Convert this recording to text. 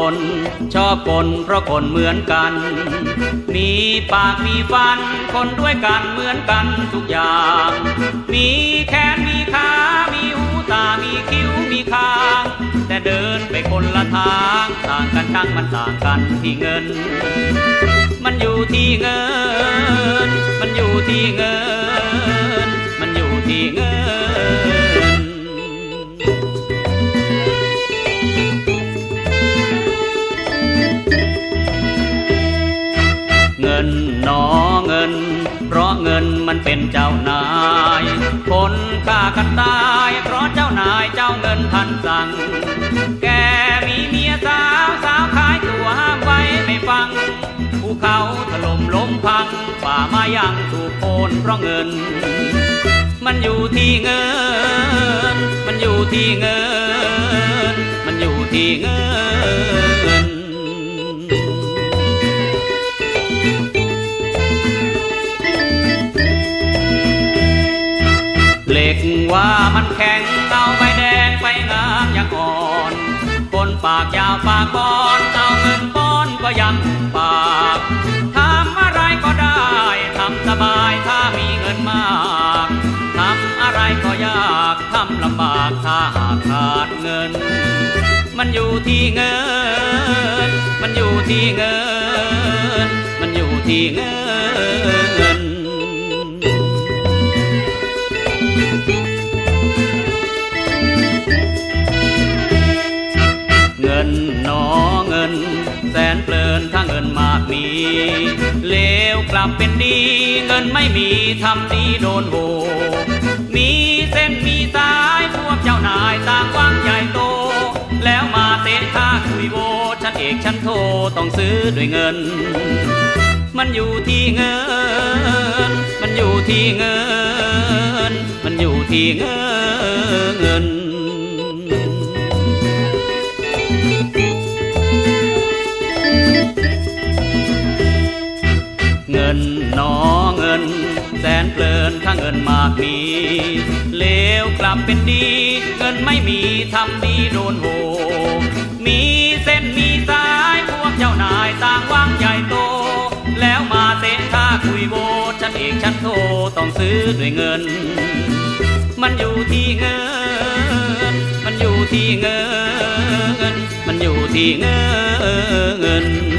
คนชอบคนเพราะคนเหมือนกันมีปากมีฟันคนด้วยกันเหมือนกันทุกอย่างมีแขนมีขามีหูตามีคิ้วมีคางแต่เดินไปคนละทางต่างกันทั้งมันต่างกันที่เงินมันอยู่ที่เงินมันอยู่ที่เงินมันอยู่ที่เงินเงินหนอเงินเพราะเงินมันเป็นเจ้านายคนฆ่ากันตายเพราะเจ้านายเจ้าเงินทันสั่งแกมีเมียสาวสาวขายตัวห้ามไว้ไม่ฟังภูเขาถล่มล้มพังป่าไม้ยังถูกโค่นเพราะเงินมันอยู่ที่เงินมันอยู่ที่เงินมันอยู่ที่เงินเหล็กว่ามันแข็งเอาใบแดงไปงามอย่างอ่อนคนปากยาวปากบอนเอาเงินป้อนก็ยังปากทำอะไรก็ได้ทำสบายถ้ามีเงินมากทำอะไรก็ยากทำลำบากถ้าหากขาดเงินมันอยู่ที่เงินมันอยู่ที่เงินมันอยู่ที่เงินเงินหนอเงินแสนเพลินถ้าเงินมากมีเลวกลับเป็นดีเงินไม่มีทำดีโดนโหมีเส้นมีสายพวกเจ้านายต่างหวังใหญ่โตแล้วมาเตะท่าคุยโวชั้นเอกชั้นโทต้องซื้อด้วยเงินมันอยู่ที่เงินมันอยู่ที่เงินมันอยู่ที่เงินเงินหนอเงินแสนเพลินถ้าเงินมากมีเลวกลับเป็นดีเงินไม่มีทำดีโดนโหมีเส้นมีสายพวกเจ้านายต่างหวังใหญ่โตแล้วมาเตะท่าคุยโวชั้นเอกชั้นโทต้องซื้อด้วยเงินมันอยู่ที่เงินมันอยู่ที่เงินมันอยู่ที่เงิน